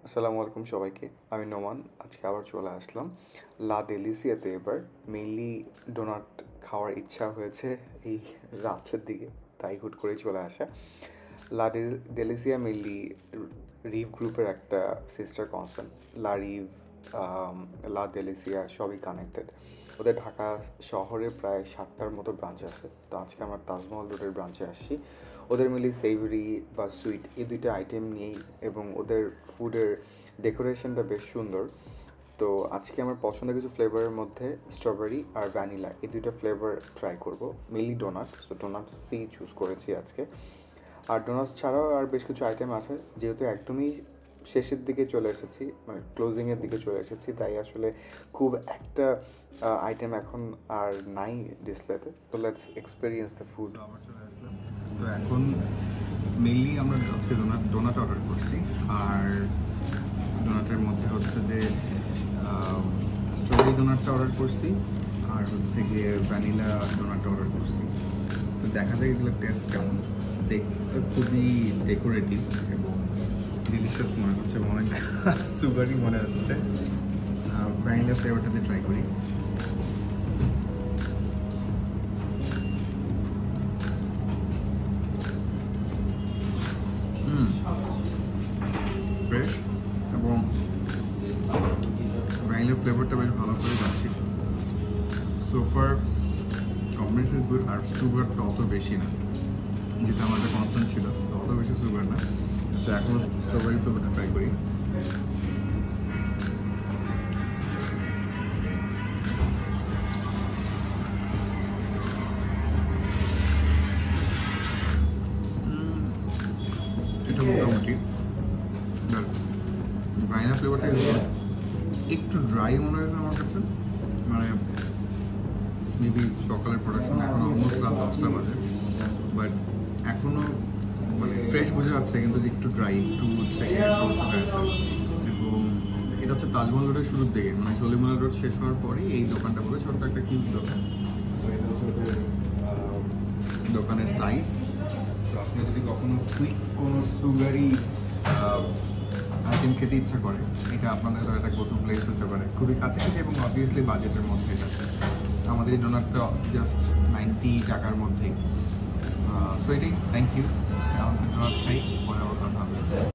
আসসালামু আলাইকুম সবাইকে। আমি নোমান। আজকে আবার চলে আসলাম লা দেলিসিয়াতে। এবার মেইনলি ডোনাট খাওয়ার ইচ্ছা হয়েছে এই রাতের দিকে, তাই হুট করেই চলে আসা। দেলিসিয়া মেইনলি রিভ গ্রুপের একটা সিস্টার কনসার্ন। রিভ, লা দেলিসিয়া সবই কানেক্টেড। ওদের ঢাকা শহরে প্রায় 7টার মতো ব্রাঞ্চ আছে। তো আজকে আমরা তাজমহল রোডের ব্রাঞ্চে আসছি। ওদের মিলি সেভরি বা সুইট এই দুইটা আইটেম নিয়েই, এবং ওদের ফুডের ডেকোরেশনটা বেশ সুন্দর। তো আজকে আমার পছন্দের কিছু ফ্লেভারের মধ্যে স্ট্রবেরি আর ভ্যানিলা এই দুইটা ফ্লেভার ট্রাই করব। মেনলি ডোনাটস, তো ডোনাটসই চুজ করেছি আজকে। আর ডোনাটস ছাড়াও আর বেশ কিছু আইটেম আছে। যেহেতু একদমই শেষের দিকে চলে এসেছি, মানে ক্লোজিংয়ের দিকে চলে এসেছি, তাই আসলে খুব একটা আইটেম এখন আর নাই ডিসপ্লেতে। তো লেটস এক্সপেরিয়েন্স দ্য ফুড। আবার চলে আসলাম। তো এখন মেইনলি আমরা আজকে ডোনাট অর্ডার করছি। আর ডোনাটের মধ্যে হচ্ছে যে স্ট্রবেরি ডোনাটটা অর্ডার করছি, আর হচ্ছে গিয়ে ভ্যানিলা ডোনাটটা অর্ডার করছি। তো দেখা যায় এগুলো টেস্ট কেমন। দেখতে খুবই ডেকোরেটিভ এবং ডিলিশিয়াস মনে হচ্ছে, অনেক সুগারই মনে হচ্ছে। ভ্যানিলা ফ্লেভারটাতে ট্রাই করি। ফ্রেশ এবং ভ্যানিলার ফ্লেভারটা বেশ ভালো করে যাচ্ছে। সোফার কম্বিনেশন গুড। আর সুগারটা অত বেশি না, যেটা আমাদের কনসার্ন ছিল, অত বেশি সুগার না। আচ্ছা, এখন স্ট্রবেরি ফ্লেভারটা ট্রাই করি। এটা মোটামুটি ভ্যানিলা ফ্লেভারটা একটু ড্রাই মনে হয়েছে আমার কাছে। মানে মেবি সকালের প্রোডাকশন, এখন অলমোস্ট রাত 10টা বাজে, বাট এখনও মানে ফ্রেশ বোঝা যাচ্ছে, কিন্তু একটু ড্রাই, একটু হচ্ছে এবং এটা হচ্ছে তাজমহল রোডের শুরুর দিকে, মানে সলিমুল্লাহ রোড শেষ হওয়ার পরেই এই দোকানটা পড়ে। ছোট্ট একটা কিউজ দোকান। তো এটা হচ্ছে ওদের দোকানের সাইজ। তো আপনি যদি কখনো কুইক কোনো সুগারি আইটেম খেতে ইচ্ছা করে, এটা আপনাদের একটা গো টু প্লেস হতে পারে। খুবই কাছাকাছি এবং অবভিয়াসলি বাজেটের মধ্যে। এটা আমাদের এই ডোনাটটা জাস্ট 90 টাকার মধ্যেই। সো এটাই। Thank you. আমাদের ডোনাট খাই, পরে আবার কথা হবে।